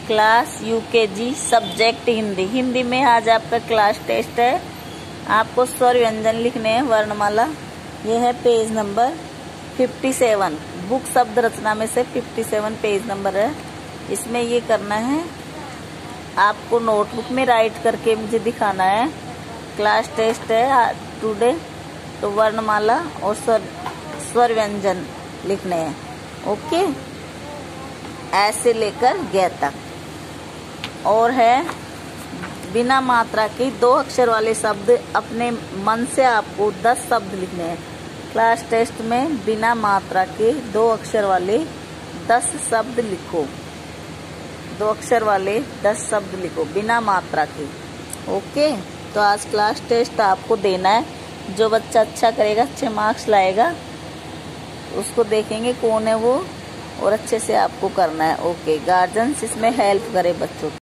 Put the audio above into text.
Class UKG subject Hindi. Hindi में आज आपका क्लास टेस्ट है। आपको स्वर व्यंजन लिखने हैं, वर्णमाला। ये है पेज नंबर 57। बुक शब्द रचना में से 57 पेज नंबर है। इसमें ये करना है, आपको नोटबुक में राइट करके मुझे दिखाना है। क्लास टेस्ट है टुडे, तो वर्णमाला और स्वर व्यंजन लिखने हैं। ओके, ऐसे लेकर ग तक। और है बिना मात्रा के 2 अक्षर वाले शब्द। अपने मन से आपको 10 शब्द लिखने हैं। क्लास टेस्ट में बिना मात्रा के 2 अक्षर वाले 10 शब्द लिखो। 2 अक्षर वाले 10 शब्द लिखो बिना मात्रा के। ओके, तो आज क्लास टेस्ट आपको देना है। जो बच्चा अच्छा करेगा, अच्छे मार्क्स लाएगा, उसको देखेंगे कौन है वो, और अच्छे से आपको करना है। ओके, गार्जियंस इसमें हेल्प करे बच्चों की।